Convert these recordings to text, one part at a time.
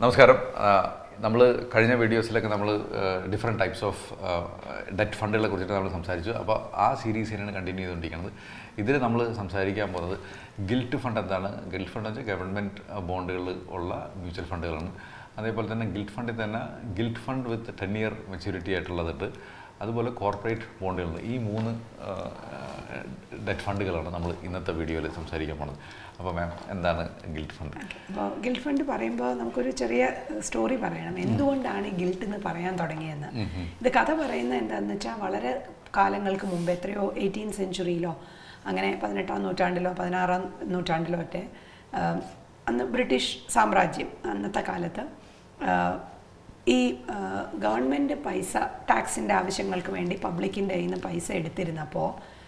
നമസ്കാരം. നമ്മൾ കഴിഞ്ഞ വീഡിയോസിലൊക്കെ നമ്മൾ ഡിഫറെൻറ്റ് ടൈപ്സ് ഓഫ് ഡെറ്റ് ഫണ്ടുകളെ കുറിച്ചിട്ട് നമ്മൾ സംസാരിച്ചു. അപ്പോൾ ആ സീരീസിനാണ് കണ്ടിന്യൂ ചെയ്തുകൊണ്ടിരിക്കുന്നത്. ഇതിൽ നമ്മൾ സംസാരിക്കാൻ പോകുന്നത് ഗിൽറ്റ് ഫണ്ട് എന്താണ്. ഗിൽറ്റ് ഫണ്ട് എന്ന് വെച്ചാൽ ഗവൺമെൻറ് ബോണ്ടുകൾ ഉള്ള മ്യൂച്വൽ ഫണ്ടുകളാണ്. അതേപോലെ തന്നെ ഗിൽറ്റ് ഫണ്ടിൽ തന്നെ gilt fund with 10 year maturity ആയിട്ടുള്ളതുണ്ട്. അതുപോലെ കോർപ്പറേറ്റ് ബോണ്ടുകൾ. ഈ 3 ഡെറ്റ് ഫണ്ടുകളാണ് നമ്മൾ ഇന്നത്തെ വീഡിയോയിൽ സംസാരിക്കാൻ പോകുന്നത്. അപ്പോൾ മാം, എന്താണ് ഗിൽറ്റ് ഫണ്ട്? അപ്പോൾ ഗിൽറ്റ് ഫണ്ട് പറയുമ്പോൾ നമുക്കൊരു ചെറിയ സ്റ്റോറി പറയണം. എന്തുകൊണ്ടാണ് ഗിൽറ്റ് എന്ന് പറയാൻ തുടങ്ങിയെന്ന്. ഇത് കഥ പറയുന്നത് എന്താണെന്ന് വെച്ചാൽ, വളരെ കാലങ്ങൾക്ക് മുമ്പ്, എത്രയോ 18th century അങ്ങനെ 18ാം നൂറ്റാണ്ടിലോ 16ാം നൂറ്റാണ്ടിലോ ഒക്കെ അന്ന് ബ്രിട്ടീഷ് സാമ്രാജ്യം അന്നത്തെ കാലത്ത് ഈ ഗവൺമെൻറ് പൈസ ടാക്സിൻ്റെ ആവശ്യങ്ങൾക്ക് വേണ്ടി പബ്ലിക്കിൻ്റെ കയ്യിൽ നിന്ന് പൈസ എടുത്തിരുന്നപ്പോൾ,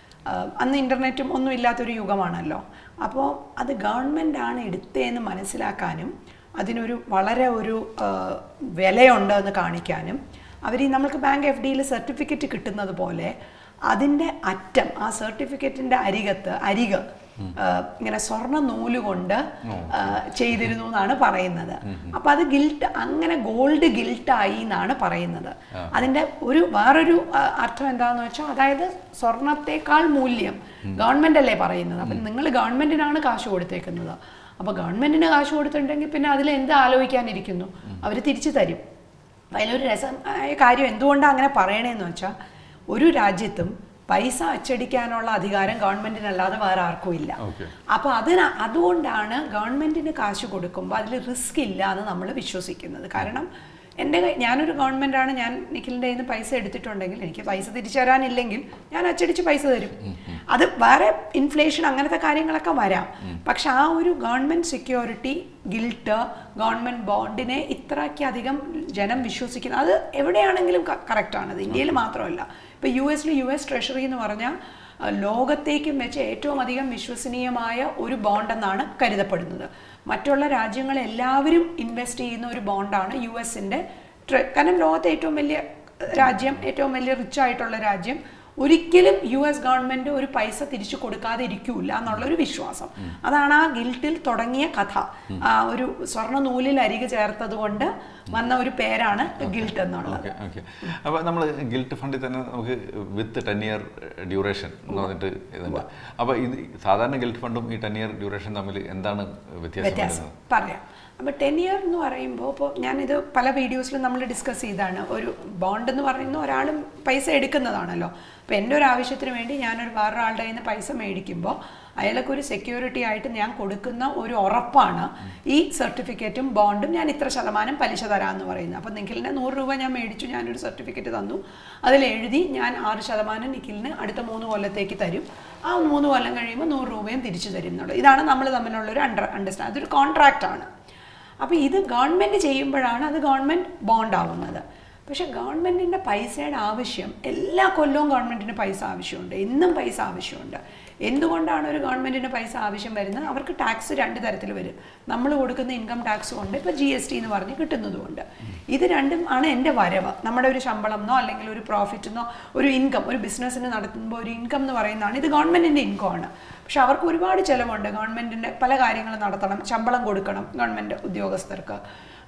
അന്ന് ഇൻ്റർനെറ്റും ഒന്നും ഇല്ലാത്തൊരു യുഗമാണല്ലോ. അപ്പോൾ അത് ഗവൺമെൻറ്റാണ് എടുത്തതെന്ന് മനസ്സിലാക്കാനും അതിനൊരു വളരെ ഒരു വിലയുണ്ടെന്ന് കാണിക്കാനും അവർ നമ്മൾക്ക് ബാങ്ക് FDയിൽ സർട്ടിഫിക്കറ്റ് കിട്ടുന്നത് പോലെ അതിൻ്റെ അറ്റം, ആ സർട്ടിഫിക്കറ്റിൻ്റെ അരിക് ഇങ്ങനെ സ്വർണ്ണ നൂല് കൊണ്ട് ചെയ്തിരുന്നു എന്നാണ് പറയുന്നത്. അപ്പം അത് ഗിൽറ്റ്, അങ്ങനെ ഗോൾഡ് ഗിൽട്ടായി എന്നാണ് പറയുന്നത്. അതിൻ്റെ വേറൊരു അർത്ഥം എന്താണെന്ന് വെച്ചാൽ, അതായത് സ്വർണത്തേക്കാൾ മൂല്യം ഗവൺമെൻറ് അല്ലേ പറയുന്നത്. അപ്പം നിങ്ങൾ ഗവൺമെൻറ്റിനാണ് കാശ് കൊടുത്തേക്കുന്നത്. അപ്പോൾ ഗവൺമെൻറ്റിന് കാശ് കൊടുത്തിട്ടുണ്ടെങ്കിൽ പിന്നെ അതിൽ എന്ത് ആലോചിക്കാനിരിക്കുന്നു, അവർ തിരിച്ചു തരും. അതിലൊരു രസമായ കാര്യം എന്തുകൊണ്ടാണ് അങ്ങനെ പറയണേന്ന് വെച്ചാൽ, ഒരു രാജ്യത്തും പൈസ അച്ചടിക്കാനുള്ള അധികാരം ഗവൺമെൻറ്റിനല്ലാതെ വേറെ ആർക്കും ഇല്ല. അപ്പോൾ അതുകൊണ്ടാണ് ഗവൺമെൻറ്റിന് കാശ് കൊടുക്കുമ്പോൾ അതിൽ റിസ്ക് ഇല്ല എന്ന് നമ്മൾ വിശ്വസിക്കുന്നത്. കാരണം ഞാനൊരു ഗവൺമെൻറ്റാണ്, ഞാൻ നിഖിലിൻ്റെ കയ്യിൽ നിന്ന് പൈസ എടുത്തിട്ടുണ്ടെങ്കിൽ എനിക്ക് പൈസ തിരിച്ചു തരാനില്ലെങ്കിൽ ഞാൻ അച്ചടിച്ച് പൈസ തരും. അത് വേറെ ഇൻഫ്ലേഷൻ അങ്ങനത്തെ കാര്യങ്ങളൊക്കെ വരാം. പക്ഷെ ആ ഒരു ഗവൺമെൻറ് സെക്യൂരിറ്റി, ഗിൽട്ട്, ഗവൺമെൻറ് ബോണ്ടിനെ ഇത്രയ്ക്കധികം ജനം വിശ്വസിക്കുന്നത്, അത് എവിടെയാണെങ്കിലും കറക്റ്റാണത്. ഇന്ത്യയിൽ മാത്രമല്ല. ഇപ്പോൾ US ട്രഷറി എന്ന് പറഞ്ഞാൽ ലോകത്തേക്കും വെച്ച് ഏറ്റവും അധികം വിശ്വസനീയമായ ഒരു ബോണ്ടെന്നാണ് കരുതപ്പെടുന്നത്. മറ്റുള്ള രാജ്യങ്ങളെല്ലാവരും ഇൻവെസ്റ്റ് ചെയ്യുന്ന ഒരു ബോണ്ടാണ് US-ൻ്റെ. കാരണം ലോകത്തെ ഏറ്റവും വലിയ രാജ്യം, ഏറ്റവും വലിയ റിച്ച് ആയിട്ടുള്ള രാജ്യം ഒരിക്കലും US ഗവൺമെൻറ് ഒരു പൈസ തിരിച്ചു കൊടുക്കാതെ ഇരിക്കൂല എന്നുള്ളൊരു വിശ്വാസം. അതാണ് ആ ഗിൽറ്റിൽ തുടങ്ങിയ കഥ. ആ ഒരു സ്വർണ്ണ നൂലിൽ അരികെ ചേർത്തത് കൊണ്ട് വന്ന ഒരു പേരാണ് ഗിൽറ്റ് എന്നുള്ളത്. അപ്പോൾ നമ്മൾ ഗിൽറ്റ് ഫണ്ടിൽ തന്നെ നമുക്ക് വിത്ത് 10 year ഡ്യൂറേഷൻ എന്ന് പറഞ്ഞിട്ട് ഇതുണ്ട്. അപ്പോൾ ഇത് സാധാരണ ഗിൽറ്റ് ഫണ്ടും ഈ 10 year ഡ്യൂറേഷൻ തമ്മിൽ എന്താണ് വ്യത്യാസം പറയാം. അപ്പോൾ 10 year എന്ന് പറയുമ്പോൾ, ഇപ്പോൾ ഞാനിത് പല വീഡിയോസിലും നമ്മൾ ഡിസ്കസ് ചെയ്താണ്. ഒരു ബോണ്ട് എന്ന് പറയുന്ന ഒരാളും പൈസ എടുക്കുന്നതാണല്ലോ. അപ്പോൾ എൻ്റെ ഒരു ആവശ്യത്തിന് വേണ്ടി ഞാനൊരു വേറൊരാളുടെ കയ്യിൽ നിന്ന് പൈസ മേടിക്കുമ്പോൾ അയാൾക്ക് ഒരു സെക്യൂരിറ്റി ആയിട്ട് ഞാൻ കൊടുക്കുന്ന ഒരു ഉറപ്പാണ് ഈ സർട്ടിഫിക്കറ്റും ബോണ്ടും. ഞാൻ ഇത്ര ശതമാനം പലിശ തരാമെന്ന് പറയുന്നത്. അപ്പോൾ നിഖിലിന് 100 രൂപ ഞാൻ മേടിച്ചു, ഞാനൊരു സർട്ടിഫിക്കറ്റ് തന്നു, അതിലെഴുതി ഞാൻ 6% നിഖിലിന് അടുത്ത 3 കൊല്ലത്തേക്ക് തരും. ആ 3 കൊല്ലം കഴിയുമ്പോൾ 100 രൂപയും തിരിച്ചു തരും എന്നുള്ളത്. ഇതാണ് നമ്മൾ തമ്മിലുള്ളൊരു അണ്ടർസ്റ്റാൻഡ്. അതൊരു കോൺട്രാക്റ്റാണ്. അപ്പോൾ ഇത് ഗവൺമെൻറ് ചെയ്യുമ്പോഴാണ് അത് ഗവൺമെൻറ് ബോണ്ടാവുന്നത്. പക്ഷേ ഗവൺമെൻറ്റിൻ്റെ പൈസയുടെ ആവശ്യം, എല്ലാ കൊല്ലവും ഗവൺമെൻറ്റിന് പൈസ ആവശ്യമുണ്ട്, എന്നും പൈസ ആവശ്യമുണ്ട്. എന്തുകൊണ്ടാണ് ഒരു ഗവൺമെൻറ്റിന് പൈസ ആവശ്യം വരുന്നത്? അവർക്ക് ടാക്സ് 2 തരത്തിൽ വരും. നമ്മൾ കൊടുക്കുന്ന ഇൻകം ടാക്സും ഉണ്ട്, ഇപ്പോൾ GST എന്ന് പറഞ്ഞ് കിട്ടുന്നതുകൊണ്ട്. ഇത് രണ്ടും ആണ് എൻ്റെ വരവ്. നമ്മുടെ ഒരു ശമ്പളമെന്നോ അല്ലെങ്കിൽ ഒരു പ്രോഫിറ്റെന്നോ ഒരു ഇൻകം, ഒരു ബിസിനസ്സിന് നടത്തുമ്പോൾ ഒരു ഇൻകം എന്ന് പറയുന്നതാണ്. ഇത് ഗവൺമെൻറ്റിൻ്റെ ഇൻകമാണ്. പക്ഷെ അവർക്ക് ഒരുപാട് ചിലവുണ്ട്. ഗവൺമെൻറ്റിൻ്റെ പല കാര്യങ്ങളും നടത്തണം, ശമ്പളം കൊടുക്കണം ഗവൺമെൻറ് ഉദ്യോഗസ്ഥർക്ക്,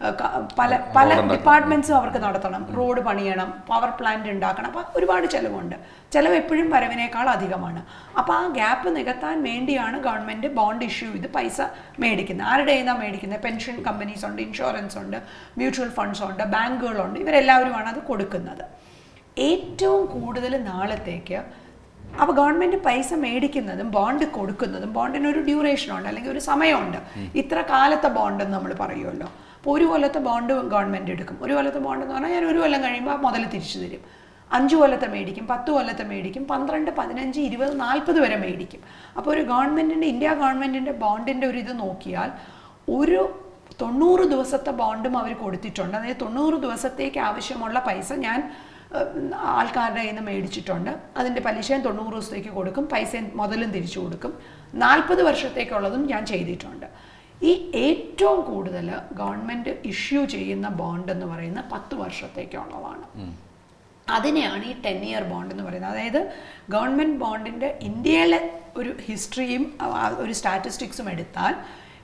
പല ഡിപ്പാർട്ട്മെൻറ്റ്സും അവർക്ക് നടത്തണം, റോഡ് പണിയണം, പവർ പ്ലാന്റ് ഉണ്ടാക്കണം. അപ്പോൾ ഒരുപാട് ചിലവുണ്ട്. ചിലവ് എപ്പോഴും വരവിനേക്കാൾ അധികമാണ്. അപ്പോൾ ആ ഗ്യാപ്പ് നികത്താൻ വേണ്ടിയാണ് ഗവൺമെൻറ് ബോണ്ട് ഇഷ്യൂ ചെയ്ത് പൈസ മേടിക്കുന്നത്. ആരുടെ കയ്യിലാണ് മേടിക്കുന്നത്? പെൻഷൻ കമ്പനീസ് ഉണ്ട്, ഇൻഷുറൻസ് ഉണ്ട്, മ്യൂച്വൽ ഫണ്ട്സ് ഉണ്ട്, ബാങ്കുകളുണ്ട്. ഇവരെല്ലാവരുമാണ് അത് കൊടുക്കുന്നത് ഏറ്റവും കൂടുതൽ നാളത്തേക്ക്. അപ്പോൾ ഗവൺമെൻറ് പൈസ മേടിക്കുന്നതും ബോണ്ട് കൊടുക്കുന്നതും, ബോണ്ടിനൊരു ഡ്യൂറേഷനുണ്ട്, അല്ലെങ്കിൽ ഒരു സമയമുണ്ട്. ഇത്ര കാലത്തെ ബോണ്ടെന്ന് നമ്മൾ പറയുമല്ലോ. അപ്പോൾ 1 കൊല്ലത്തെ ബോണ്ട് ഗവൺമെൻറ് എടുക്കും. 1 കൊല്ലത്തെ ബോണ്ട് എന്ന് പറഞ്ഞാൽ ഞാൻ 1 കൊല്ലം കഴിയുമ്പോൾ മുതൽ തിരിച്ചു തരും. 5 കൊല്ലത്തെ മേടിക്കും, 10 കൊല്ലത്തെ മേടിക്കും, 12, 15, 20, 40 വരെ മേടിക്കും. അപ്പോൾ ഒരു ഗവൺമെൻറ്റിൻ്റെ, ഇന്ത്യ ഗവൺമെൻറ്റിൻ്റെ ബോണ്ടിൻ്റെ ഒരു ഇത് നോക്കിയാൽ ഒരു 90 ദിവസത്തെ ബോണ്ടും അവർ കൊടുത്തിട്ടുണ്ട്. അതായത് 90 ദിവസത്തേക്ക് ആവശ്യമുള്ള പൈസ ഞാൻ ആൾക്കാരുടെ കയ്യിൽ നിന്ന് മേടിച്ചിട്ടുണ്ട്. അതിൻ്റെ പലിശയും 90 ദിവസത്തേക്ക് കൊടുക്കും, പൈസയും മുതലും തിരിച്ചു കൊടുക്കും. 40 വർഷത്തേക്കുള്ളതും ഞാൻ ചെയ്തിട്ടുണ്ട്. ഈ ഏറ്റവും കൂടുതൽ ഗവൺമെൻറ് ഇഷ്യൂ ചെയ്യുന്ന ബോണ്ട് എന്ന് പറയുന്ന 10 വർഷത്തേക്കുള്ളതാണ്. അതിനെയാണ് ഈ 10 year ബോണ്ട് എന്ന് പറയുന്നത്. അതായത് ഗവൺമെൻറ് ബോണ്ടിൻ്റെ ഇന്ത്യയിലെ ഒരു ഹിസ്റ്ററിയും ഒരു സ്റ്റാറ്റിസ്റ്റിക്സും എടുത്താൽ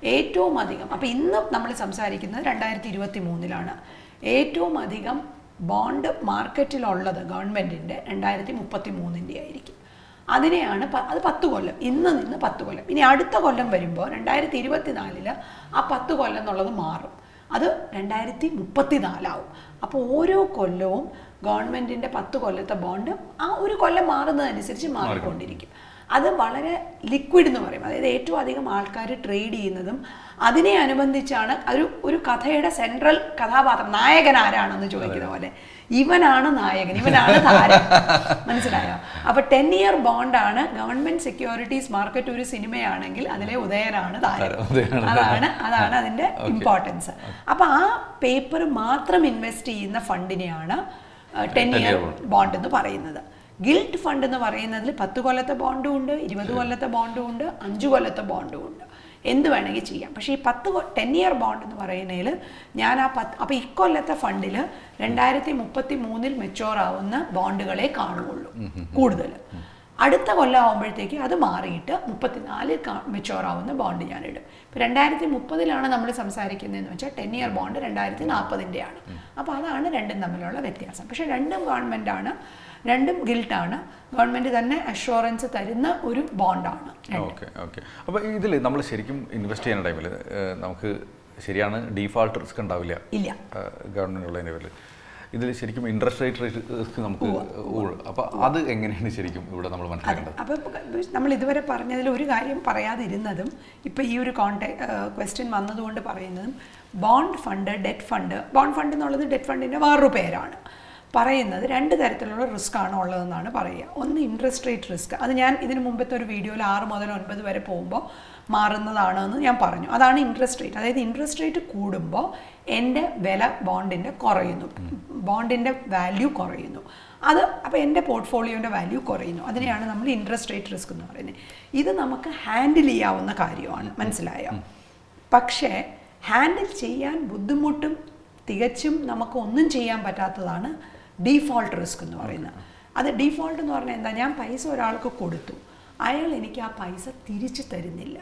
ഏറ്റവും അധികം, അപ്പോൾ ഇന്ന് നമ്മൾ സംസാരിക്കുന്നത് 2023 ഏറ്റവും അധികം ബോണ്ട് മാർക്കറ്റിലുള്ളത് ഗവൺമെൻറ്റിൻ്റെ 2033 ആയിരിക്കും. അതിനെയാണ് അത് 10 കൊല്ലം, ഇന്ന് നിന്ന് 10 കൊല്ലം. ഇനി അടുത്ത കൊല്ലം വരുമ്പോൾ 2024 ആ 10 കൊല്ലം എന്നുള്ളത് മാറും, അത് 2034 ആവും. അപ്പോൾ ഓരോ കൊല്ലവും ഗവൺമെൻറ്റിൻ്റെ 10 കൊല്ലത്തെ ബോണ്ട് ആ ഒരു കൊല്ലം മാറുന്നതനുസരിച്ച് മാറിക്കൊണ്ടിരിക്കും. അത് വളരെ ലിക്വിഡ് എന്ന് പറയും, അതായത് ഏറ്റവും അധികം ആൾക്കാർ ട്രേഡ് ചെയ്യുന്നതും അതിനെ അനുബന്ധിച്ചാണ്. ഒരു കഥയുടെ സെൻട്രൽ കഥാപാത്രം, നായകൻ ആരാണെന്ന് ചോദിക്കുന്ന പോലെ ഇവനാണ് നായകൻ, ഇവനാണ് താരം. മനസ്സിലായോ? അപ്പോൾ 10-year ബോണ്ടാണ് ഗവൺമെൻറ് സെക്യൂരിറ്റീസ് മാർക്കറ്റ്. ഒരു സിനിമയാണെങ്കിൽ അതിലെ ഉദയനാണ് താരം. അതാണ് അതിൻ്റെ ഇമ്പോർട്ടൻസ്. അപ്പോൾ ആ പേപ്പർ മാത്രം ഇൻവെസ്റ്റ് ചെയ്യുന്ന ഫണ്ടിനെയാണ് 10-year ബോണ്ട് എന്ന് പറയുന്നത്. ഗിൽറ്റ് ഫണ്ട് എന്ന് പറയുന്നതിൽ 10 കൊല്ലത്തെ ബോണ്ടും ഉണ്ട്, 20 കൊല്ലത്തെ ബോണ്ടും ഉണ്ട്, 5 കൊല്ലത്തെ ബോണ്ടും ഉണ്ട്. എന്ത് വേണമെങ്കിൽ ചെയ്യാം. പക്ഷേ ഈ 10-year ബോണ്ട് എന്ന് പറയുന്നതിൽ ഞാൻ അപ്പോൾ ഇക്കൊല്ലത്തെ ഫണ്ടിൽ 2033 മെച്യൂർ ആവുന്ന ബോണ്ടുകളെ കാണുകയുള്ളൂ കൂടുതൽ. അടുത്ത കൊല്ലം ആകുമ്പോഴത്തേക്ക് അത് മാറിയിട്ട് 34 മെച്യൂർ ആവുന്ന ബോണ്ട് ഞാൻ ഇടും. ഇപ്പോൾ 2030 നമ്മൾ സംസാരിക്കുന്നതെന്ന് വെച്ചാൽ 10-year ബോണ്ട് 2040 ആണ്. അപ്പോൾ അതാണ് രണ്ടും തമ്മിലുള്ള വ്യത്യാസം. പക്ഷേ രണ്ടും ഗവൺമെൻറ്റാണ്, രണ്ടും ഗിൽട്ടാണ്. ഗവൺമെൻറ് തന്നെ അഷ്വറൻസ് തരുന്ന ഒരു ബോണ്ടാണ്. Okay okay. അപ്പോൾ ഇതിൽ നമ്മൾ ശരിക്കും ഇൻവെസ്റ്റ് ചെയ്യുന്ന ടൈമിൽ നമുക്ക് ശരിയാണ് ഡീഫാൾട്ട് റിസ്ക് ഉണ്ടാവില്ല ഇല്ല ഗവൺമെൻറ് ഉള്ളതിൻ്റെ പേരിൽ. ഇതിൽ ശരിക്കും ഇൻട്രസ്റ്റ് റേറ്റ് റിസ്ക് നമുക്ക്, അപ്പോൾ അത് എങ്ങനെയാണ് ശരിക്കും ഇവിടെ നമ്മൾ മനസ്സിലാക്കേണ്ടത്? അപ്പോൾ നമ്മൾ ഇതുവരെ പറഞ്ഞതിൽ ഒരു കാര്യം പറയാതിരുന്നതും ഇപ്പോൾ ഈ ഒരു ക്വസ്റ്റ്യൻ വന്നതുകൊണ്ട് പറയുന്നതും, bond fund, debt fund. Bond fund എന്നുള്ളത് ഡെറ്റ് ഫണ്ടിൻ്റെ വേറൊരു പേരാണ്. പറയുന്നത് 2 തരത്തിലുള്ള റിസ്ക് ആണ് ഉള്ളതെന്നാണ് പറയുക. ഒന്ന് ഇൻട്രസ്റ്റ് റേറ്റ് റിസ്ക്, അത് ഞാൻ ഇതിന് മുമ്പത്തെ ഒരു വീഡിയോയിൽ 6 മുതൽ 9 വരെ പോകുമ്പോൾ മാറുന്നതാണെന്ന് ഞാൻ പറഞ്ഞു. അതാണ് ഇൻട്രസ്റ്റ് റേറ്റ്. അതായത് ഇൻട്രസ്റ്റ് റേറ്റ് കൂടുമ്പോൾ എൻ്റെ വില ബോണ്ടിൻ്റെ കുറയുന്നു, ബോണ്ടിൻ്റെ വാല്യൂ കുറയുന്നു. അപ്പോൾ എൻ്റെ പോർട്ട്ഫോളിയോൻ്റെ വാല്യൂ കുറയുന്നു. അതിനെയാണ് നമ്മൾ ഇൻട്രസ്റ്റ് റേറ്റ് റിസ്ക് എന്ന് പറയുന്നത്. ഇത് നമുക്ക് ഹാൻഡിൽ ചെയ്യാവുന്ന കാര്യമാണ്, മനസ്സിലായോ? പക്ഷേ ഹാൻഡിൽ ചെയ്യാൻ ബുദ്ധിമുട്ടും തികച്ചും നമുക്ക് ഒന്നും ചെയ്യാൻ പറ്റാത്തതാണ് ഡീഫോൾട്ട് റിസ്ക് എന്ന് പറയുന്നത്. അത് ഡീഫോൾട്ട് എന്ന് പറഞ്ഞാൽ എന്താ? ഞാൻ പൈസ ഒരാൾക്ക് കൊടുത്തു, അയാൾ എനിക്ക് ആ പൈസ തിരിച്ചു തരുന്നില്ല,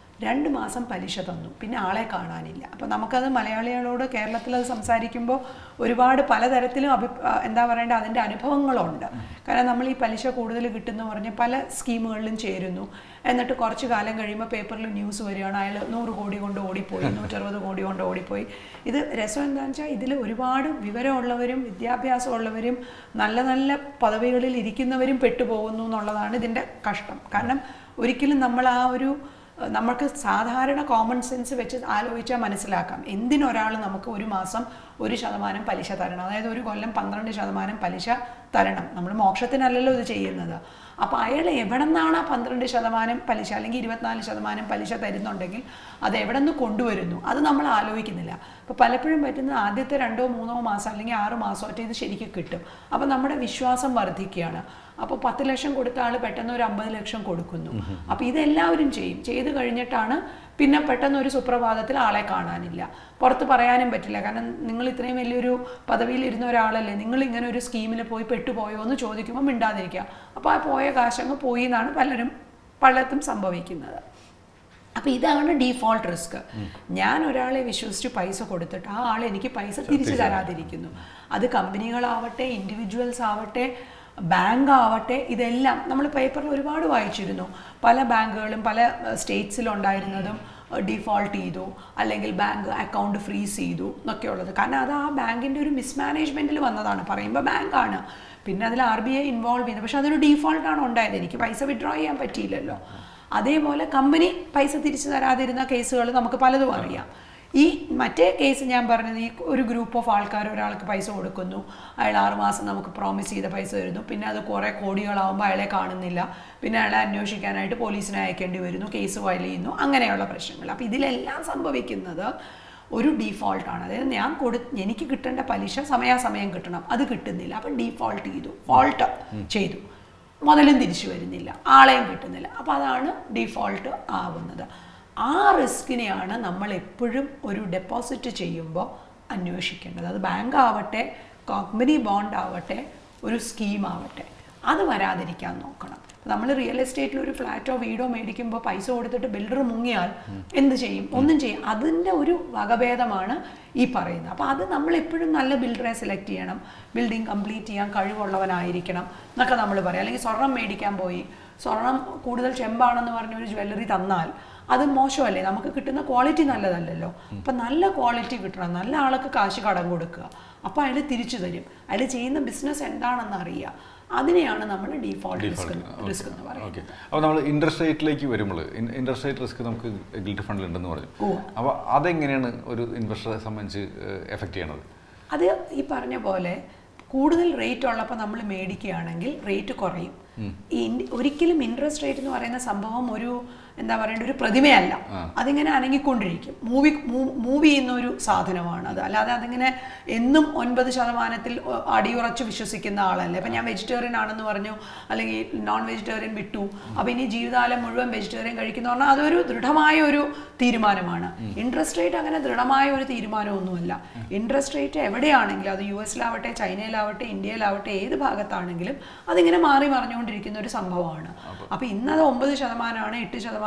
2 മാസം പലിശ തന്നു, പിന്നെ ആളെ കാണാനില്ല. അപ്പോൾ നമുക്കത് മലയാളികളോട് കേരളത്തിൽ അത് സംസാരിക്കുമ്പോൾ ഒരുപാട് പലതരത്തിലും എന്താ പറയേണ്ടത്, അതിൻ്റെ അനുഭവങ്ങളുണ്ട്. കാരണം നമ്മൾ ഈ പലിശ കൂടുതൽ കിട്ടുമെന്ന് പറഞ്ഞ് പല സ്കീമുകളിലും ചേരുന്നു. എന്നിട്ട് കുറച്ച് കാലം കഴിയുമ്പോൾ പേപ്പറിൽ ന്യൂസ് വരികയാണ്, അയാൾ 100 കോടി കൊണ്ട് ഓടിപ്പോയി, 160 കോടി കൊണ്ട് ഓടിപ്പോയി. ഇത് രസം എന്താണെന്ന് വെച്ചാൽ ഇതിൽ ഒരുപാട് വിവരമുള്ളവരും വിദ്യാഭ്യാസമുള്ളവരും നല്ല നല്ല പദവികളിൽ ഇരിക്കുന്നവരും പെട്ടുപോകുന്നു എന്നുള്ളതാണ് ഇതിൻ്റെ കഷ്ടം. കാരണം ഒരിക്കലും നമ്മൾ നമുക്ക് സാധാരണ കോമൺ സെൻസ് വെച്ച് ആലോചിച്ചാൽ മനസ്സിലാക്കാം, എന്തിനൊരാൾ നമുക്ക് ഒരു മാസം 1% പലിശ തരണം, അതായത് ഒരു കൊല്ലം 12% പലിശ തരണം. നമ്മൾ മോക്ഷത്തിനല്ലല്ലോ ഇത് ചെയ്യുന്നത്. അപ്പോൾ അയാൾ എവിടെ നിന്നാണ് ആ 12% പലിശ അല്ലെങ്കിൽ 24% പലിശ തരുന്നുണ്ടെങ്കിൽ അത് എവിടെ നിന്ന് കൊണ്ടുവരുന്നു, അത് നമ്മൾ ആലോചിക്കുന്നില്ല. അപ്പോൾ പലപ്പോഴും പറ്റുന്നത് ആദ്യത്തെ 2-3 മാസം അല്ലെങ്കിൽ 6 മാസമായിട്ട് ഇത് ശരിക്കും കിട്ടും. അപ്പോൾ നമ്മുടെ വിശ്വാസം വർദ്ധിക്കുകയാണ്. അപ്പോൾ 10 ലക്ഷം കൊടുത്ത ആൾ പെട്ടെന്ന് ഒരു 50 ലക്ഷം കൊടുക്കുന്നു. അപ്പോൾ ഇതെല്ലാവരും ചെയ്ത് കഴിഞ്ഞിട്ടാണ് പിന്നെ പെട്ടെന്ന് ഒരു സുപ്രഭാതത്തിൽ ആളെ കാണാനില്ല, പുറത്ത് പറയാനും പറ്റില്ല. കാരണം നിങ്ങൾ ഇത്രയും വലിയൊരു പദവിയിൽ ഇരുന്ന ഒരാളല്ലേ, നിങ്ങൾ ഇങ്ങനെ ഒരു സ്കീമിൽ പോയി പെട്ടുപോയോ എന്ന് ചോദിക്കുമ്പോൾ മിണ്ടാതിരിക്കുക. അപ്പോൾ ആ പോയ കാശങ്ങ് പോയി എന്നാണ് പലതും സംഭവിക്കുന്നത്. അപ്പോൾ ഇതാണ് ഡീഫോൾട്ട് റിസ്ക്. ഞാൻ ഒരാളെ വിശ്വസിച്ച് പൈസ കൊടുത്തിട്ട് ആ ആൾ എനിക്ക് പൈസ തിരിച്ചു തരാതിരിക്കുന്നു. അത് കമ്പനികളാവട്ടെ, ഇൻഡിവിജ്വൽസ് ആവട്ടെ, ബാങ്ക് ആവട്ടെ, ഇതെല്ലാം നമ്മൾ പേപ്പറിൽ ഒരുപാട് വായിച്ചിരുന്നു. പല ബാങ്കുകളും പല സ്റ്റേറ്റ്സിലുണ്ടായിരുന്നതും ഡിഫോൾട്ട് ചെയ്തു, അല്ലെങ്കിൽ ബാങ്ക് അക്കൗണ്ട് ഫ്രീസ് ചെയ്തു എന്നൊക്കെയുള്ളത്. കാരണം അത് ആ ബാങ്കിൻ്റെ ഒരു മിസ്മാനേജ്മെൻറ്റിൽ വന്നതാണ്. പറയുമ്പോൾ ബാങ്കാണ്, പിന്നെ അതിൽ RBI ഇൻവോൾവ് ചെയ്യുന്നത്. പക്ഷെ അതൊരു ഡീഫോൾട്ടാണ് ഉണ്ടായത്, എനിക്ക് പൈസ വിഡ്രോ ചെയ്യാൻ പറ്റിയില്ലല്ലോ. അതേപോലെ കമ്പനി പൈസ തിരിച്ചു തരാതിരുന്ന കേസുകൾ നമുക്ക് പലതും അറിയാം. ഈ മറ്റേ കേസ് ഞാൻ പറഞ്ഞത്, ഈ ഒരു ഗ്രൂപ്പ് ഓഫ് ആൾക്കാർ ഒരാൾക്ക് പൈസ കൊടുക്കുന്നു, അയാൾ 6 മാസം നമുക്ക് പ്രോമിസ് ചെയ്ത പൈസ തരുന്നു, പിന്നെ അത് കുറേ കോടികളാവുമ്പോൾ അയാളെ കാണുന്നില്ല, പിന്നെ അയാളെ അന്വേഷിക്കാനായിട്ട് പോലീസിനെ അയക്കേണ്ടി വരുന്നു, കേസ് ഫയൽ ചെയ്യുന്നു, അങ്ങനെയുള്ള പ്രശ്നങ്ങൾ. അപ്പോൾ ഇതിലെല്ലാം സംഭവിക്കുന്നത് ഒരു ഡീഫോൾട്ടാണ്. അതായത് എനിക്ക് കിട്ടേണ്ട പലിശ സമയാസമയം കിട്ടണം, അത് കിട്ടുന്നില്ല, അപ്പം ഡീഫോൾട്ട് ചെയ്തു, മുതലും തിരിച്ചു വരുന്നില്ല, ആളെയും കിട്ടുന്നില്ല. അപ്പോൾ അതാണ് ഡീഫോൾട്ട് ആവുന്നത്. ആ റിസ്കിനെയാണ് നമ്മൾ എപ്പോഴും ഒരു ഡെപ്പോസിറ്റ് ചെയ്യുമ്പോൾ അന്വേഷിക്കേണ്ടത്. അത് ബാങ്ക് ആവട്ടെ, കമ്പനി ബോണ്ട് ആവട്ടെ, ഒരു സ്കീം ആവട്ടെ. അത് വരാതിരിക്കാൻ നോക്കണം. നമ്മൾ റിയൽ എസ്റ്റേറ്റിൽ ഒരു ഫ്ലാറ്റോ വീടോ മേടിക്കുമ്പോൾ പൈസ കൊടുത്തിട്ട് ബിൽഡർ മുങ്ങിയാൽ എന്ത് ചെയ്യും? ഒന്നും ചെയ്യും. അതിൻ്റെ ഒരു വകഭേദമാണ് ഈ പറയുന്നത്. അപ്പോൾ അത് നമ്മളെപ്പോഴും നല്ല ബിൽഡറെ സെലക്ട് ചെയ്യണം, ബിൽഡിംഗ് കംപ്ലീറ്റ് ചെയ്യാൻ കഴിവുള്ളവനായിരിക്കണം എന്നൊക്കെ നമ്മൾ പറയും. അല്ലെങ്കിൽ സ്വർണം മേടിക്കാൻ പോയി സ്വർണം കൂടുതൽ ചെമ്പാണെന്ന് പറഞ്ഞൊരു ജ്വല്ലറി തന്നാൽ അത് മോശമല്ലേ? നമുക്ക് കിട്ടുന്ന ക്വാളിറ്റി നല്ലതല്ലല്ലോ. അപ്പം നല്ല ക്വാളിറ്റി കിട്ടണം, നല്ല ആൾക്ക് കാശ് കടം കൊടുക്കുക, അപ്പോൾ അയാൾ തിരിച്ചു തരും. അയാൾ ചെയ്യുന്ന ബിസിനസ് എന്താണെന്ന് അറിയുക. അതിനെയാണ് നമ്മൾ ഡീഫോൾട്ട് റിസ്ക് എന്ന് പറയുന്നത്. അപ്പോൾ നമ്മൾ ഇൻട്രസ്റ്റ് റേറ്റിലേക്ക് വരുമ്പോൾ ഇൻട്രസ്റ്റ് റേറ്റ് റിസ്ക് നമുക്ക് ഗിൽറ്റ് ഫണ്ടിൽ ഉണ്ടെന്ന് പറഞ്ഞു. അപ്പോൾ അതെങ്ങനെയാണ് ഒരു ഇൻവെസ്റ്ററെ സംബന്ധിച്ച് എഫക്റ്റ് ചെയ്യണത്? അത് ഈ പറഞ്ഞ പോലെ കൂടുതൽ റേറ്റ് ഉള്ളപ്പോൾ നമ്മൾ മേടിക്കുകയാണെങ്കിൽ റേറ്റ് കുറയും. ഒരിക്കലും ഇൻട്രസ്റ്റ് റേറ്റ് എന്ന് പറയുന്ന സംഭവം ഒരു എന്താ പറയേണ്ട ഒരു പ്രതിമയല്ല. അതിങ്ങനെ അനങ്ങിക്കൊണ്ടിരിക്കും. മൂവ് ചെയ്യുന്ന ഒരു സാധനമാണ് അത്. അല്ലാതെ അതിങ്ങനെ എന്നും 9% അടിയുറച്ച് വിശ്വസിക്കുന്ന ആളല്ല. ഇപ്പം ഞാൻ വെജിറ്റേറിയൻ ആണെന്ന് പറഞ്ഞു, അല്ലെങ്കിൽ നോൺ വെജിറ്റേറിയൻ വിട്ടു, അപ്പം ഇനി ജീവിതകാലം മുഴുവൻ വെജിറ്റേറിയൻ കഴിക്കുന്ന പറഞ്ഞാൽ അതൊരു ദൃഢമായ ഒരു തീരുമാനമാണ്. ഇൻട്രസ്റ്റ് റേറ്റ് അങ്ങനെ ദൃഢമായ ഒരു തീരുമാനമൊന്നുമല്ല. ഇൻട്രസ്റ്റ് റേറ്റ് എവിടെയാണെങ്കിലും, അത് US-ലാവട്ടെ, ചൈനയിലാവട്ടെ, ഇന്ത്യയിലാവട്ടെ, ഏത് ഭാഗത്താണെങ്കിലും അതിങ്ങനെ മാറി മറിഞ്ഞുകൊണ്ടിരിക്കുന്ന ഒരു സംഭവമാണ്. അപ്പം ഇന്നത് 9%, 8%,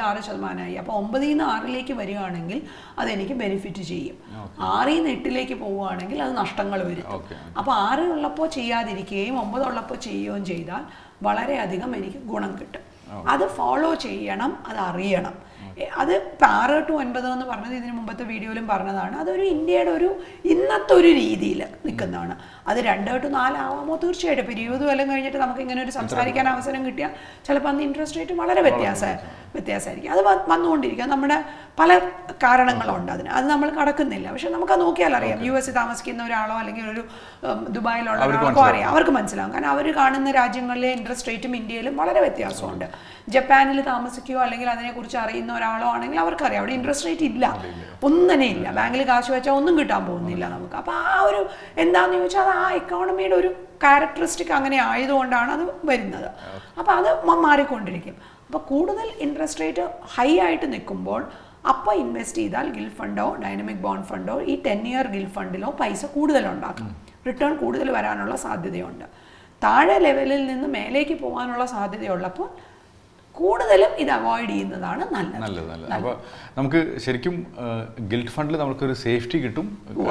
6%. അപ്പോൾ 9-ൽ നിന്ന് 6-ലേക്ക് വരികയാണെങ്കിൽ അതെനിക്ക് ബെനിഫിറ്റ് ചെയ്യും. 6-ൽ നിന്ന് 8-ലേക്ക് പോവുകയാണെങ്കിൽ അത് നഷ്ടങ്ങൾ വരും. അപ്പോൾ 6 ഉള്ളപ്പോൾ ചെയ്യാതിരിക്കുകയും 9 ഉള്ളപ്പോൾ ചെയ്യുകയും ചെയ്താൽ വളരെയധികം എനിക്ക് ഗുണം കിട്ടും. അത് ഫോളോ ചെയ്യണം, അത് അറിയണം. അത് 6 to 9 എന്ന് പറഞ്ഞത് ഇതിന് മുമ്പത്തെ വീഡിയോയിലും പറഞ്ഞതാണ്. അതൊരു ഇന്ത്യയുടെ ഒരു ഇന്നത്തെ ഒരു രീതിയിൽ നിൽക്കുന്നതാണ്. അത് 2 to 4 ആവാമോ? തീർച്ചയായിട്ടും. ഇപ്പോൾ 20 കൊല്ലം കഴിഞ്ഞിട്ട് നമുക്ക് ഇങ്ങനെ ഒരു സംസാരിക്കാൻ അവസരം കിട്ടിയാൽ ചിലപ്പോൾ അന്ന് ഇൻട്രസ്റ്റ് റേറ്റ് വളരെ വ്യത്യാസമായിരിക്കും. അത് വന്നുകൊണ്ടിരിക്കുക. നമ്മുടെ പല കാരണങ്ങളുണ്ട് അതിന്, അത് നമ്മൾ കടക്കുന്നില്ല. പക്ഷെ നമുക്ക് നോക്കിയാൽ അറിയാം. US താമസിക്കുന്ന ഒരാളോ അല്ലെങ്കിൽ ഒരു ദുബായിലുള്ള ഒരാൾക്കോ അറിയാം, അവർക്ക് മനസ്സിലാവും. കാരണം അവർ കാണുന്ന രാജ്യങ്ങളിലെ ഇൻട്രസ്റ്റ് റേറ്റും ഇന്ത്യയിലും വളരെ വ്യത്യാസമുണ്ട്. ജപ്പാനിൽ താമസിക്കുകയോ അല്ലെങ്കിൽ അതിനെക്കുറിച്ച് അറിയുന്ന ഒരാളോ ആണെങ്കിൽ അവർക്കറിയാം അവിടെ ഇൻട്രസ്റ്റ് റേറ്റ് ഇല്ല, ഒന്നും തന്നെ ഇല്ല. ബാങ്കിൽ കാശ് വെച്ചാൽ ഒന്നും കിട്ടാൻ പോകുന്നില്ല നമുക്ക്. അപ്പോൾ ആ ഒരു എന്താണെന്ന് ചോദിച്ചാൽ അത് ആ എക്കോണമിയുടെ ഒരു ക്യാരക്ടറിസ്റ്റിക് അങ്ങനെ ആയതുകൊണ്ടാണ് അത് വരുന്നത്. അപ്പോൾ അത് മാറിക്കൊണ്ടിരിക്കും. അപ്പോൾ കൂടുതൽ ഇൻട്രസ്റ്റ് റേറ്റ് ഹൈ ആയിട്ട് നിൽക്കുമ്പോൾ അപ്പോൾ ഇൻവെസ്റ്റ് ചെയ്താൽ ഗിൽറ്റ് ഫണ്ടോ ഡൈനാമിക് ബോണ്ട് ഫണ്ടോ ഈ 10-year ഗിൽറ്റ് ഫണ്ടിലോ പൈസ കൂടുതലുണ്ടാക്കും. റിട്ടേൺ കൂടുതൽ വരാനുള്ള സാധ്യതയുണ്ട്. താഴെ ലെവലിൽ നിന്ന് മേലേക്ക് പോകാനുള്ള സാധ്യതയുള്ളപ്പോൾ കൂടുതലും ഇത് അവോയ്ഡ് ചെയ്യുന്നതാണ് നല്ലത്. അപ്പോൾ നമുക്ക് ശരിക്കും ഗിൽറ്റ് ഫണ്ടിൽ നമുക്കൊരു സേഫ്റ്റി കിട്ടും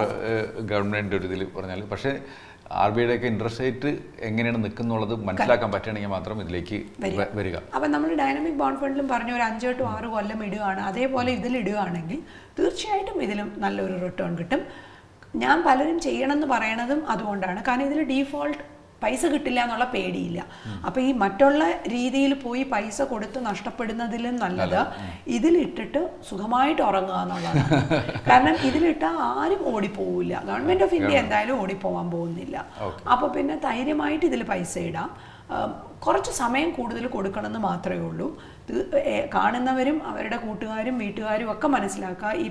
ഗവൺമെൻറ് ഒരു ഇതിൽ പറഞ്ഞാൽ. പക്ഷേ RBIയുടെ ഒക്കെ ഇൻട്രസ്റ്റ് റേറ്റ് എങ്ങനെയാണ് നിൽക്കുന്നുള്ളത് മനസ്സിലാക്കാൻ പറ്റുകയാണെങ്കിൽ മാത്രം ഇതിലേക്ക് വരിക. അപ്പം നമ്മൾ ഡൈനാമിക് ബോണ്ട് ഫണ്ടിലും പറഞ്ഞ ഒരു 5 to 6 കൊല്ലം ഇടുകയാണ്, അതേപോലെ ഇതിൽ ഇടുകയാണെങ്കിൽ തീർച്ചയായിട്ടും ഇതിലും നല്ലൊരു റിട്ടേൺ കിട്ടും. ഞാൻ പലരും ചെയ്യണമെന്ന് പറയണതും അതുകൊണ്ടാണ്. കാരണം ഇതിൽ ഡീഫോൾട്ട് പൈസ കിട്ടില്ല എന്നുള്ള പേടിയില്ല. അപ്പോൾ ഈ മറ്റുള്ള രീതിയിൽ പോയി പൈസ കൊടുത്ത് നഷ്ടപ്പെടുന്നതിലും നല്ലത് ഇതിലിട്ടിട്ട് സുഖമായിട്ട് ഉറങ്ങുക എന്നുള്ളതാണ്. കാരണം ഇതിലിട്ടാൽ ആരും ഓടിപ്പോവില്ല. ഗവൺമെൻറ് ഓഫ് ഇന്ത്യ എന്തായാലും ഓടിപ്പോവാൻ പോകുന്നില്ല. അപ്പോൾ പിന്നെ ധൈര്യമായിട്ട് ഇതിൽ പൈസ ഇടാം. കുറച്ച് സമയം കൂടുതൽ കൊടുക്കണമെന്ന് മാത്രമേ ഉള്ളൂ. കാണുന്നവരും അവരുടെ കൂട്ടുകാരും വീട്ടുകാരും ഒക്കെ മനസ്സിലാക്കുക, ഈ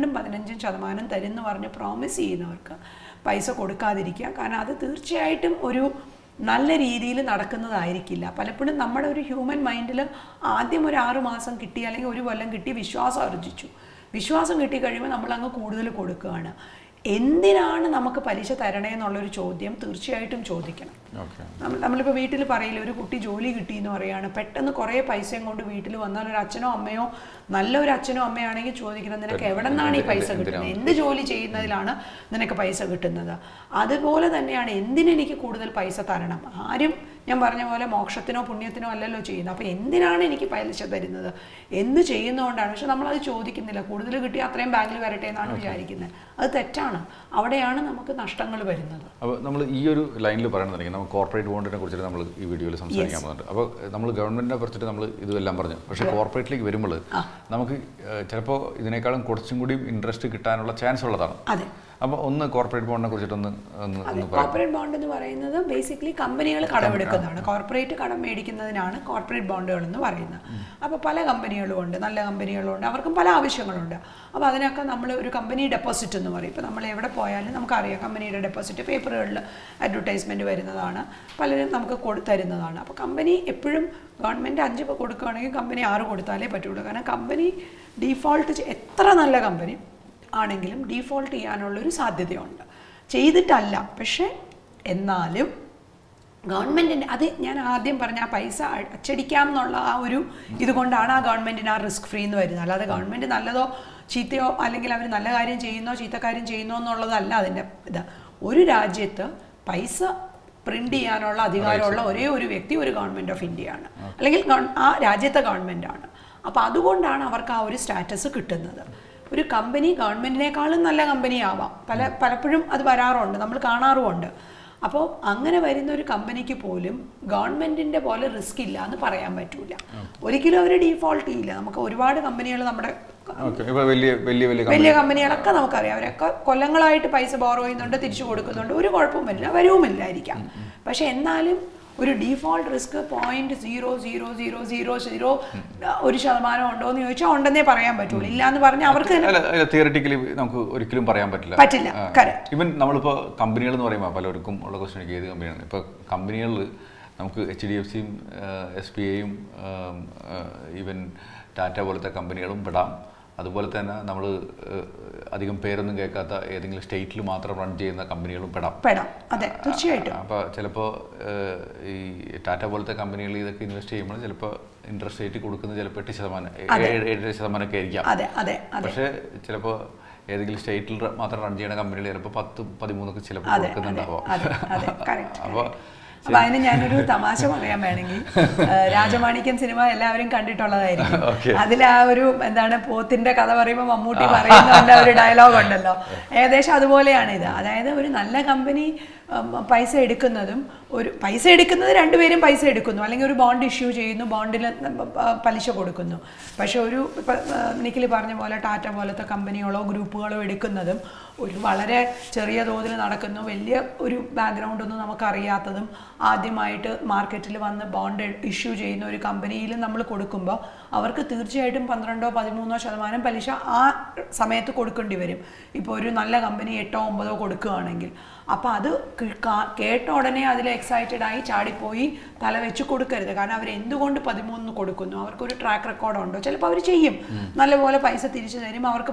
12-15% തരുമെന്ന് പറഞ്ഞ് പ്രോമിസ് ചെയ്യുന്നവർക്ക് പൈസ കൊടുക്കാതിരിക്കുക. കാരണം അത് തീർച്ചയായിട്ടും ഒരു നല്ല രീതിയിൽ നടക്കുന്നതായിരിക്കില്ല. പലപ്പോഴും നമ്മുടെ ഒരു ഹ്യൂമൻ മൈൻഡിൽ ആദ്യം ഒരു 6 മാസം കിട്ടി അല്ലെങ്കിൽ 1 കൊല്ലം കിട്ടി വിശ്വാസം ആർജിച്ചു. വിശ്വാസം കിട്ടിക്കഴിയുമ്പോൾ നമ്മളങ്ങ് കൂടുതൽ കൊടുക്കുകയാണ്. എന്തിനാണ് നമുക്ക് പലിശ തരണേ എന്നുള്ളൊരു ചോദ്യം തീർച്ചയായിട്ടും ചോദിക്കണം. നമ്മളിപ്പോൾ വീട്ടിൽ പറയില്ല, ഒരു കുട്ടി ജോലി കിട്ടി എന്ന് പറയുകയാണ്, പെട്ടെന്ന് കുറേ പൈസയും കൊണ്ട് വീട്ടിൽ വന്നാൽ ഒരു അച്ഛനോ അമ്മയോ, നല്ലൊരു അച്ഛനോ അമ്മയാണെങ്കിൽ ചോദിക്കണം, നിനക്ക് എവിടെ നിന്നാണ് ഈ പൈസ കിട്ടുന്നത്, എന്ത് ജോലി ചെയ്യുന്നതിലാണ് നിനക്ക് പൈസ കിട്ടുന്നത്. അതുപോലെ തന്നെയാണ് എന്തിനെനിക്ക് കൂടുതൽ പൈസ തരണം. ആരും ഞാൻ പറഞ്ഞ പോലെ മോക്ഷത്തിനോ പുണ്യത്തിനോ അല്ലല്ലോ ചെയ്യുന്നത്. അപ്പോൾ എന്തിനാണ് എനിക്ക് പലിശ തരുന്നത് എന്ന് ചെയ്യുന്നതുകൊണ്ടാണ്. പക്ഷെ നമ്മളത് ചോദിക്കുന്നില്ല. കൂടുതൽ കിട്ടിയാൽ അത്രയും ബാങ്കിൽ വരട്ടെ എന്നാണ് വിചാരിക്കുന്നത്. അത് തെറ്റാണ്. അവിടെയാണ് നമുക്ക് നഷ്ടങ്ങൾ വരുന്നത്. അപ്പോൾ നമ്മൾ ഈ ഒരു ലൈനിൽ പറയണമെന്നുണ്ടെങ്കിൽ നമ്മൾ കോർപ്പറേറ്റ് ബോണ്ടിനെ കുറിച്ചിട്ട് നമ്മൾ ഈ വീഡിയോയിൽ സംസാരിക്കാൻ പോകുന്നുണ്ട്. അപ്പോൾ നമ്മൾ ഗവൺമെൻറ്റിനെ കുറിച്ചിട്ട് നമ്മൾ ഇതെല്ലാം പറഞ്ഞു. പക്ഷേ കോർപ്പറേറ്റിലേക്ക് വരുമ്പോൾ നമുക്ക് ചിലപ്പോൾ ഇതിനേക്കാളും കുറച്ചും കൂടി ഇൻട്രസ്റ്റ് കിട്ടാനുള്ള ചാൻസ് ഉള്ളതാണ്. അതെ. അപ്പോൾ ഒന്ന് കോർപ്പറേറ്റ് ബോണ്ടിനെ കുറിച്ചിട്ടൊന്ന് കോർപ്പറേറ്റ് ബോണ്ട് എന്ന് പറയുന്നത് ബേസിക്കലി കമ്പനികൾ കടമെടുക്കുന്നതാണ്. കോർപ്പറേറ്റ് കടം മേടിക്കുന്നതിനാണ് കോർപ്പറേറ്റ് ബോണ്ടുകൾ എന്ന് പറയുന്നത്. അപ്പോൾ പല കമ്പനികളും ഉണ്ട്, നല്ല കമ്പനികളും ഉണ്ട്, അവർക്കും പല ആവശ്യങ്ങളുണ്ട്. അപ്പോൾ അതിനൊക്കെ നമ്മൾ ഒരു കമ്പനി ഡെപ്പോസിറ്റ് എന്ന് പറയും. ഇപ്പോൾ നമ്മൾ എവിടെ പോയാലും നമുക്കറിയാം കമ്പനിയുടെ ഡെപ്പോസിറ്റ് പേപ്പറുകളിൽ അഡ്വർടൈസ്മെൻറ്റ് വരുന്നതാണ്, പലരും നമുക്ക് തരുന്നതാണ്. അപ്പോൾ കമ്പനി എപ്പോഴും ഗവൺമെൻറ് 5 കൊടുക്കുകയാണെങ്കിൽ കമ്പനി 6 കൊടുത്താലേ പറ്റുള്ളൂ. കാരണം കമ്പനി ഡീഫോൾട്ട് എത്ര നല്ല കമ്പനി ആണെങ്കിലും ഡീഫോൾട്ട് ചെയ്യാനുള്ളൊരു സാധ്യതയുണ്ട്. ചെയ്തിട്ടല്ല, പക്ഷേ എന്നാലും ഗവൺമെൻറ്റിൻ്റെ അത് ഞാൻ ആദ്യം പറഞ്ഞ ആ പൈസ അച്ചടിക്കാം എന്നുള്ള ആ ഒരു ഇതുകൊണ്ടാണ് ആ ഗവൺമെൻറ്റിന് ആ റിസ്ക് ഫ്രീ എന്ന് വരുന്നത്. അല്ലാതെ ഗവൺമെൻറ് നല്ലതോ ചീത്തയോ അല്ലെങ്കിൽ അവർ നല്ല കാര്യം ചെയ്യുന്നോ ചീത്ത കാര്യം ചെയ്യുന്നോ എന്നുള്ളതല്ല അതിൻ്റെ ഇത്. ഒരു രാജ്യത്ത് പൈസ പ്രിന്റ് ചെയ്യാനുള്ള അധികാരമുള്ള ഒരേ ഒരു വ്യക്തി ഒരു ഗവൺമെൻറ് ഓഫ് ഇന്ത്യയാണ്, അല്ലെങ്കിൽ ആ രാജ്യത്തെ ഗവൺമെൻറ്റാണ്. അപ്പോൾ അതുകൊണ്ടാണ് അവർക്ക് ആ ഒരു സ്റ്റാറ്റസ് കിട്ടുന്നത്. ഒരു കമ്പനി ഗവൺമെൻറ്റിനേക്കാളും നല്ല കമ്പനി ആവാം, പലപ്പോഴും അത് വരാറുണ്ട്, നമ്മൾ കാണാറുമുണ്ട്. അപ്പോൾ അങ്ങനെ വരുന്ന ഒരു കമ്പനിക്ക് പോലും ഗവൺമെൻറ്റിൻ്റെ പോലെ റിസ്ക് ഇല്ല എന്ന് പറയാൻ പറ്റൂല. ഒരിക്കലും അവർ ഡീഫോൾട്ട് ചെയ്യില്ല. നമുക്ക് ഒരുപാട് കമ്പനികൾ നമ്മുടെ വലിയ കമ്പനികളൊക്കെ നമുക്കറിയാം, അവരൊക്കെ കൊല്ലങ്ങളായിട്ട് പൈസ ബോറോ ചെയ്യുന്നുണ്ട്, തിരിച്ചു കൊടുക്കുന്നുണ്ട്, ഒരു കുഴപ്പവും വരില്ല, വരുവുമില്ലായിരിക്കാം. പക്ഷെ എന്നാലും ഒരു ഡീഫോൾട്ട് റിസ്ക് 0.00001% ഉണ്ടോ എന്ന് ചോദിച്ചാൽ ഉണ്ടെന്നേ പറയാൻ പറ്റുള്ളൂ. ഇല്ല എന്ന് പറഞ്ഞാൽ അവർക്ക് തിയറിറ്റിക്കലി നമുക്ക് ഒരിക്കലും പറയാൻ പറ്റില്ല. ഈവൻ നമ്മളിപ്പോൾ കമ്പനികൾ എന്ന് പറയുമ്പോൾ പലർക്കും ഉള്ള ക്വസ്റ്റ്യൻ എനിക്ക് ഏത് കമ്പനിയാണ്. ഇപ്പോൾ കമ്പനികളിൽ നമുക്ക് HDFCയും SBIയും ഈവൻ ടാറ്റ പോലത്തെ കമ്പനികളും പെടാം. അതുപോലെ തന്നെ നമ്മൾ അധികം പേരൊന്നും കേൾക്കാത്ത ഏതെങ്കിലും സ്റ്റേറ്റിൽ മാത്രം റൺ ചെയ്യുന്ന കമ്പനികളും പെടാം. അതെ, തീർച്ചയായിട്ടും. അപ്പോൾ ചിലപ്പോൾ ഈ ടാറ്റ പോലത്തെ കമ്പനികൾ ഇതൊക്കെ ഇൻവെസ്റ്റ് ചെയ്യുമ്പോൾ ചിലപ്പോൾ ഇൻട്രസ്റ്റ് റേറ്റ് കൊടുക്കുന്നത് ചിലപ്പോൾ 8% ഒക്കെ ആയിരിക്കാം. പക്ഷേ ചിലപ്പോൾ ഏതെങ്കിലും സ്റ്റേറ്റിൽ മാത്രം റൺ ചെയ്യുന്ന കമ്പനികൾ ചിലപ്പോൾ 10-13 ചിലപ്പോൾ കൊടുക്കുന്നുണ്ടാവാം. അപ്പോൾ അപ്പൊ അതിന് ഞാനൊരു തമാശ പറയാൻ വേണമെങ്കിൽ, രാജമാണിക്യം സിനിമ എല്ലാവരും കണ്ടിട്ടുള്ളതായിരിക്കും. അതിൽ ആ ഒരു എന്താണ് പോത്തിന്റെ കഥ പറയുമ്പോൾ മമ്മൂട്ടി പറയുന്ന ഒരു ഡയലോഗ് ഉണ്ടല്ലോ, ഏകദേശം അതുപോലെയാണ് ഇത്. അതായത് ഒരു നല്ല കമ്പനി പൈസ എടുക്കുന്നത് രണ്ടുപേരും പൈസ എടുക്കുന്നു, അല്ലെങ്കിൽ ഒരു ബോണ്ട് ഇഷ്യൂ ചെയ്യുന്നു, ബോണ്ടിൽ പലിശ കൊടുക്കുന്നു. പക്ഷെ ഒരു നിഖിൽ പറഞ്ഞ പോലെ ടാറ്റ പോലത്തെ കമ്പനികളോ ഗ്രൂപ്പുകളോ എടുക്കുന്നതും ഒരു വളരെ ചെറിയ തോതിൽ നടക്കുന്നു, വലിയ ഒരു ബാക്ക്ഗ്രൗണ്ടൊന്നും നമുക്കറിയാത്തതും ആദ്യമായിട്ട് മാർക്കറ്റിൽ വന്ന് ബോണ്ട് ഇഷ്യൂ ചെയ്യുന്ന ഒരു കമ്പനിയിൽ നമ്മൾ കൊടുക്കുമ്പോൾ അവർക്ക് തീർച്ചയായിട്ടും 12-13% പലിശ ആ സമയത്ത് കൊടുക്കേണ്ടി വരും. ഇപ്പോൾ ഒരു നല്ല കമ്പനി 8-9 കൊടുക്കുകയാണെങ്കിൽ. അപ്പോൾ അത് കേട്ട ഉടനെ അതിൽ എക്സൈറ്റഡ് ആയി ചാടിപ്പോയി തല വെച്ച് കൊടുക്കരുത്. കാരണം അവർ എന്തുകൊണ്ട് 13 കൊടുക്കുന്നു, അവർക്കൊരു ട്രാക്ക് റെക്കോർഡുണ്ടോ, ചിലപ്പോൾ അവർ ചെയ്യും, നല്ലപോലെ പൈസ തിരിച്ചു തരും, അവർക്ക്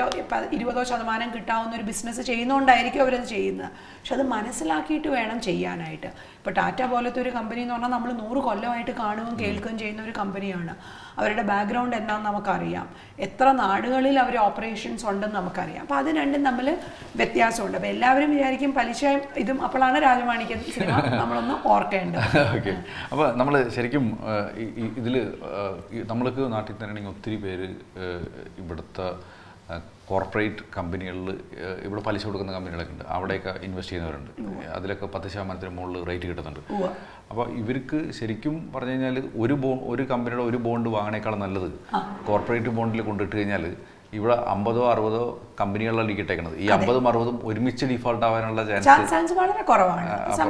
15-20% കിട്ടാവുന്ന ഒരു ബിസിനസ് ചെയ്യുന്നതുകൊണ്ടായിരിക്കും അവരത് ചെയ്യുന്നത്. പക്ഷെ അത് മനസ്സിലാക്കിയിട്ട് വേണം ചെയ്യാനായിട്ട്. ഇപ്പോൾ ടാറ്റ പോലത്തെ ഒരു കമ്പനി എന്ന് പറഞ്ഞാൽ നമ്മൾ 100 കൊല്ലമായിട്ട് കാണുകയും കേൾക്കുകയും ചെയ്യുന്ന ഒരു കമ്പനിയാണ്. അവരുടെ ബാക്ക്ഗ്രൗണ്ട് എന്താണെന്ന് നമുക്കറിയാം, എത്ര നാടുകളിൽ അവർ ഓപ്പറേഷൻസ് ഉണ്ടെന്ന് നമുക്കറിയാം. അപ്പോൾ അത് രണ്ടും തമ്മിൽ വ്യത്യാസമുണ്ട്. അപ്പോൾ എല്ലാവരും വിചാരിക്കും പലിശയും ഇതും, അപ്പോഴാണ് രാജമാണിക്യം സിനിമ നമ്മളൊന്ന് ഓർക്കേണ്ടത്. ഓക്കെ, അപ്പോൾ നമ്മൾ ശരിക്കും ഇതിൽ നമ്മൾക്ക് നാട്ടിൽ തന്നെയാണെങ്കിൽ ഒത്തിരി പേര് ഇവിടുത്തെ കോർപ്പറേറ്റ് കമ്പനികളിൽ ഇവിടെ പലിശ കൊടുക്കുന്ന കമ്പനികളൊക്കെ ഉണ്ട്, അവിടെയൊക്കെ ഇൻവെസ്റ്റ് ചെയ്യുന്നവരുണ്ട്. അതിലൊക്കെ 10% മുകളിൽ റേറ്റ് കിട്ടുന്നുണ്ട്. അപ്പോൾ ഇവർക്ക് ശരിക്കും പറഞ്ഞു കഴിഞ്ഞാൽ ഒരു കമ്പനിയുടെ ഒരു ബോണ്ട് വാങ്ങണേക്കാളും നല്ലത് കോർപ്പറേറ്റ് ബോണ്ടിൽ കൊണ്ടിട്ട് കഴിഞ്ഞാൽ ഇവിടെ 50-60 കമ്പനികളിലാണ് ഇരിക്കട്ടേക്കുന്നത്. ഈ 50-60 ഒരുമിച്ച് ഡിഫോൾട്ട് ആവാനുള്ള ചാൻസ് വളരെ കുറവാണ്.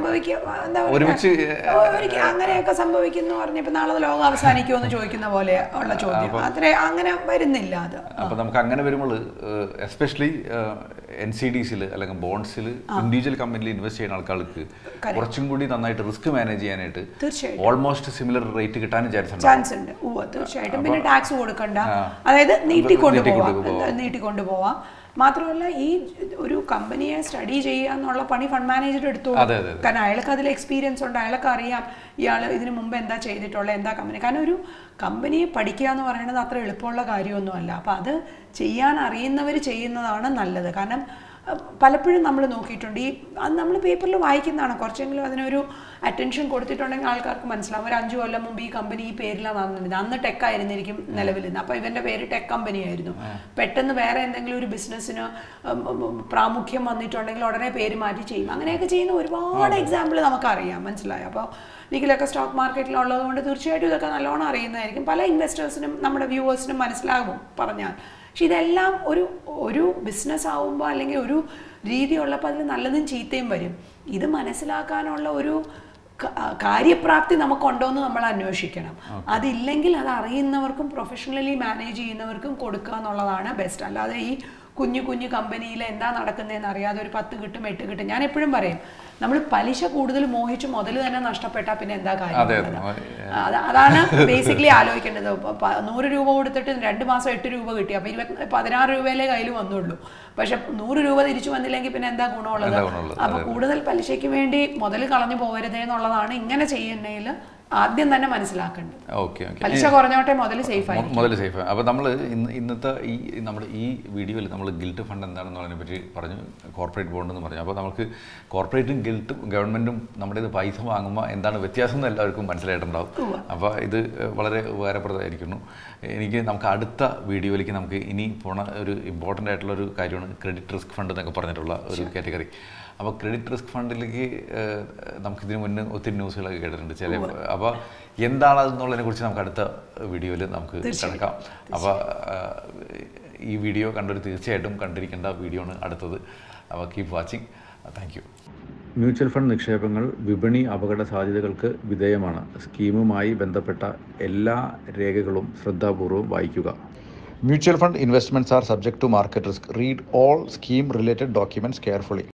ഒരുമിച്ച് അങ്ങനെയൊക്കെ സംഭവിക്കുന്നു പറഞ്ഞപ്പോൾ നാളെ ലോകം അവസാനിക്കുമോ എന്ന് ചോദിക്കുന്ന പോലെ ഉള്ള ചോദ്യം അങ്ങനെ വരുന്നില്ല. അത് അപ്പോൾ നമുക്ക് അങ്ങനെ വരുമ്പോൾ എസ്പെഷ്യലി NCDസിൽ അല്ലെങ്കിൽ ബോണ്ട്സിൽ ഇൻഡിവിജ്വൽ കമ്പനിയിൽ ഇൻവെസ്റ്റ് ചെയ്യുന്ന ആൾക്കാർക്ക് കുറച്ചും കൂടി നന്നായിട്ട് റിസ്ക് മാനേജ് ചെയ്യാനായിട്ട് ഓൾമോസ്റ്റ് സിമിലർ റേറ്റ് കിട്ടാനും ചാൻസ് ഉണ്ട്. തീർച്ചയായിട്ടും. പിന്നെ ടാക്സ് കൊടുക്കണ്ട, അതായത് നീട്ടിക്കൊണ്ടുപോവാം. മാത്രമല്ല ഈ ഒരു കമ്പനിയെ സ്റ്റഡി ചെയ്യുക എന്നുള്ള പണി ഫണ്ട് മാനേജർ എടുത്തോളൂ. കാരണം അയാൾക്ക് അതിൽ എക്സ്പീരിയൻസ് ഉണ്ട്, അയാൾക്ക് അറിയാം ഇയാൾ ഇതിനു മുമ്പ് എന്താ ചെയ്തിട്ടുള്ളത്, എന്താ കമ്പനി. കാരണം ഒരു കമ്പനിയെ പഠിക്കുക എന്ന് പറയുന്നത് അത്ര എളുപ്പമുള്ള കാര്യമൊന്നുമല്ല. അപ്പം അത് ചെയ്യാൻ അറിയുന്നവർ ചെയ്യുന്നതാണ് നല്ലത്. കാരണം പലപ്പോഴും നമ്മൾ നോക്കിയിട്ടുണ്ട്, അത് നമ്മൾ പേപ്പറിൽ വായിക്കുന്നതാണ്, കുറച്ചെങ്കിലും അതിനൊരു അറ്റൻഷൻ കൊടുത്തിട്ടുണ്ടെങ്കിൽ ആൾക്കാർക്ക് മനസ്സിലാവും. ഒരു 5 കൊല്ലം മുമ്പ് ഈ കമ്പനി ഈ പേരിലാണ് നടന്നിരുന്നത്, അന്ന് ടെക് ആയിരുന്നിരിക്കും നിലവിൽ നിന്ന്. അപ്പോൾ ഇവൻ്റെ പേര് ടെക് കമ്പനി ആയിരുന്നു. പെട്ടെന്ന് വേറെ എന്തെങ്കിലും ഒരു ബിസിനസ്സിന് പ്രാമുഖ്യം വന്നിട്ടുണ്ടെങ്കിൽ ഉടനെ പേര് മാറ്റി ചെയ്യും. അങ്ങനെയൊക്കെ ചെയ്യുന്ന ഒരുപാട് എക്സാമ്പിൾ നമുക്കറിയാം, മനസ്സിലായോ? അപ്പോൾ നിഖിലൊക്കെ സ്റ്റോക്ക് മാർക്കറ്റിലുള്ളത് കൊണ്ട് തീർച്ചയായിട്ടും ഇതൊക്കെ നല്ലോണം അറിയുന്നതായിരിക്കും. പല ഇൻവെസ്റ്റേഴ്സിനും നമ്മുടെ വ്യൂവേഴ്സിനും മനസ്സിലാകും പറഞ്ഞാൽ. പക്ഷെ ഇതെല്ലാം ഒരു ബിസിനസ് ആവുമ്പോൾ അല്ലെങ്കിൽ ഒരു രീതി ഉള്ളപ്പോൾ അതിൽ നല്ലതും ചീത്തയും വരും. ഇത് മനസ്സിലാക്കാനുള്ള ഒരു കാര്യപ്രാപ്തി നമുക്കുണ്ടോ എന്ന് നമ്മൾ അന്വേഷിക്കണം. അതില്ലെങ്കിൽ അത് അറിയുന്നവർക്കും പ്രൊഫഷണലി മാനേജ് ചെയ്യുന്നവർക്കും കൊടുക്കുക എന്നുള്ളതാണ് ബെസ്റ്റ്. അല്ലാതെ ഈ കുഞ്ഞു കുഞ്ഞു കമ്പനിയിൽ എന്താ നടക്കുന്നതെന്ന് അറിയാതെ ഒരു 10 കിട്ടും 8 കിട്ടും. ഞാൻ എപ്പോഴും പറയും, നമ്മൾ പലിശ കൂടുതൽ മോഹിച്ച് മുതൽ തന്നെ നഷ്ടപ്പെട്ടാൽ പിന്നെ എന്താ കാര്യം? അതാണ് ബേസിക്കലി ആലോചിക്കേണ്ടത്. 100 രൂപ കൊടുത്തിട്ട് 2 മാസം 8 രൂപ കിട്ടി, അപ്പോൾ 16 രൂപയിലേ കയ്യിൽ വന്നുള്ളൂ. പക്ഷെ 100 രൂപ തിരിച്ചു വന്നില്ലെങ്കിൽ പിന്നെ എന്താ ഗുണമുള്ളത്? അപ്പോൾ കൂടുതൽ പലിശയ്ക്ക് വേണ്ടി മുതൽ കളഞ്ഞു പോകരുതേ എന്നുള്ളതാണ് ഇങ്ങനെ ചെയ്യുന്നതിൽ ആദ്യം തന്നെ മനസ്സിലാക്കേണ്ടത്. ഓക്കെ ഓക്കെ, പലിശ കുറഞ്ഞോട്ടെ മുതൽ സേഫായി. അപ്പോൾ നമ്മൾ ഇന്നത്തെ നമ്മുടെ ഈ വീഡിയോയിൽ നമ്മൾ ഗിൽട്ട് ഫണ്ട് എന്താണെന്നുള്ളതിനെ പറ്റി പറഞ്ഞു, കോർപ്പറേറ്റ് ബോണ്ട് എന്ന് പറഞ്ഞു. അപ്പോൾ നമുക്ക് കോർപ്പറേറ്റും ഗിൽട്ടും ഗവൺമെൻറ്റും നമ്മുടെ ഇത് പൈസ വാങ്ങുമ്പോൾ എന്താണ് വ്യത്യാസം എന്ന് എല്ലാവർക്കും മനസ്സിലായിട്ടുണ്ടാവും. അപ്പോൾ ഇത് വളരെ ഉപകാരപ്രദമായിരിക്കുന്നു. നമുക്ക് അടുത്ത വീഡിയോയിലേക്ക് നമുക്ക് ഇനി പോണ ഒരു ഇമ്പോർട്ടൻ്റ് ആയിട്ടുള്ള ഒരു കാര്യമാണ് ക്രെഡിറ്റ് റിസ്ക് ഫണ്ട് എന്നൊക്കെ പറഞ്ഞിട്ടുള്ള ഒരു കാറ്റഗറി. അപ്പോൾ ക്രെഡിറ്റ് റിസ്ക് ഫണ്ടിലേക്ക് നമുക്കിതിന് മുന്നേ ഒത്തിരി ന്യൂസുകളൊക്കെ കേട്ടിട്ടുണ്ട് ചില. അപ്പോൾ എന്താണ് അതെന്നുള്ളതിനെ കുറിച്ച് നമുക്ക് അടുത്ത വീഡിയോയിൽ നമുക്ക് കിടക്കാം. അപ്പോൾ ഈ വീഡിയോ കണ്ടൊരു തീർച്ചയായിട്ടും കണ്ടിരിക്കേണ്ട വീഡിയോ ആണ് അടുത്തത്. അപ്പോൾ keep watching. Thank you. Mutual fund നിക്ഷേപങ്ങൾ വിപണി അപകട സാധ്യതകൾക്ക് വിധേയമാണ്. സ്കീമുമായി ബന്ധപ്പെട്ട എല്ലാ രേഖകളും ശ്രദ്ധാപൂർവ്വം വായിക്കുക. Mutual fund investments are subject to market risk. Read all scheme related documents carefully.